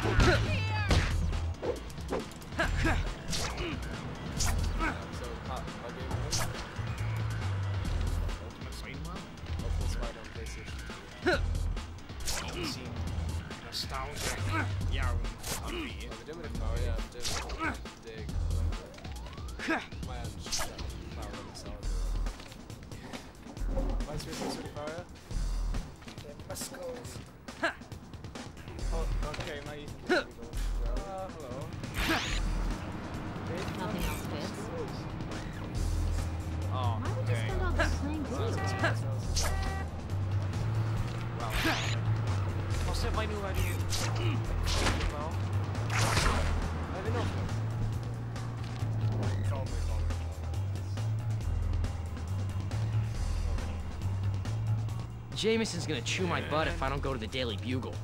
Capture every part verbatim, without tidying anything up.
Jameson's gonna chew my butt if I don't go to the Daily Bugle.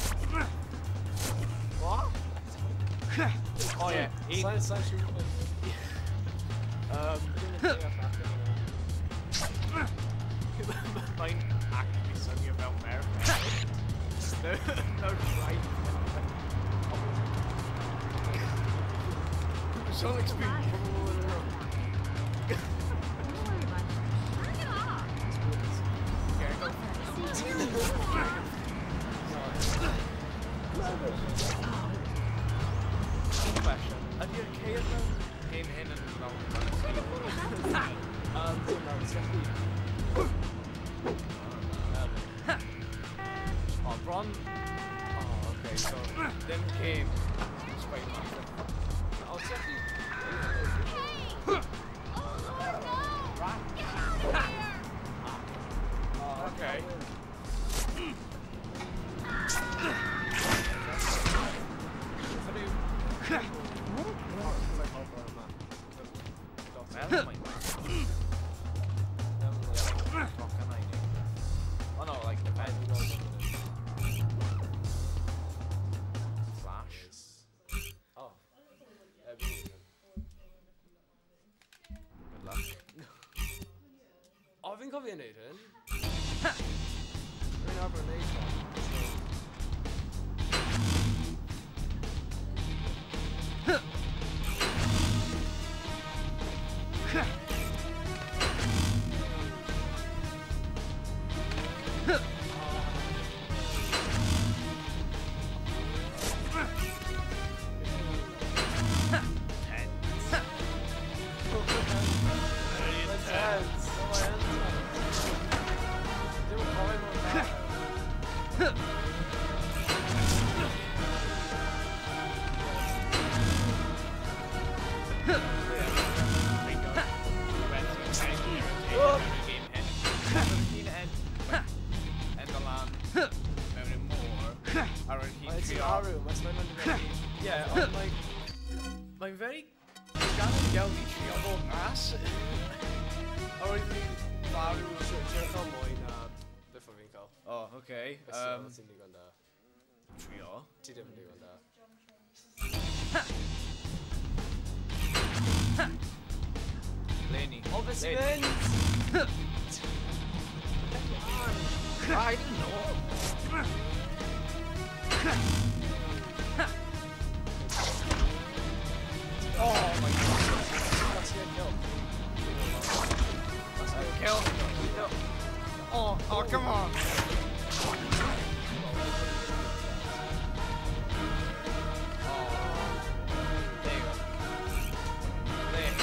What? Oh yeah. Science, science, um, Mine actually something about America. No, no right. So experience. Question. Are you okay at the game in and around? Um, oh, Bron. Oh, okay, so then came Spider-Man. I'll check you. Oh, okay. Oh no, like the pen. Flash. Oh. Good luck. Oh, fi'n cofio neud hyn. Rwy'n arfer neud hyn. Yeah, I'm like, mae'n very gan yn iawn I trio bod as. A roedd fi'n farw siwrch o mwy na beth o fi'n cael. Oh, okay. Um, Um, Ti'n digon da. trio. Ti ddim yn digon da. Lenny. O, beth sy'n mynd? I don't know. Oh my god. That's a kill. That's a kill. kill. Oh, oh, come on. Oh, there you go. There.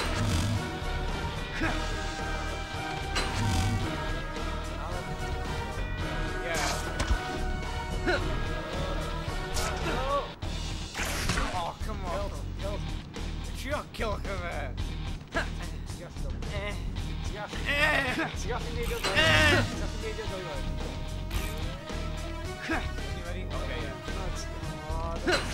Yeah. Oh, come on. Kill. Trio kill him there. Ti'n gallu dod. Eh. Ti'n gallu. Eh. Ti'n gallu neud o ddwy. Eh. Ti'n gallu neud o ddwy. You ready? Okay, yeah. That's... Oh, that's...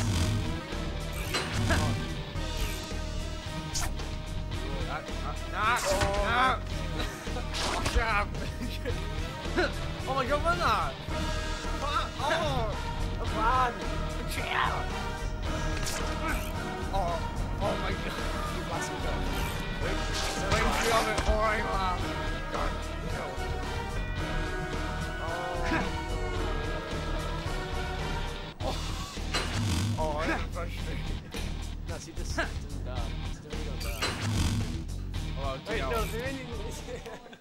Nah, nah. Oh, shut up. Oh my god, what's that? Oh, Y fan! chill. Oh, oh my god. Blasted go. Wait, we have it. Oh my god. God. Oh. Oh. I'm frustrated. No, see this. Didn't, uh, didn't, uh, Oh, wait, T L. no, there ain't even.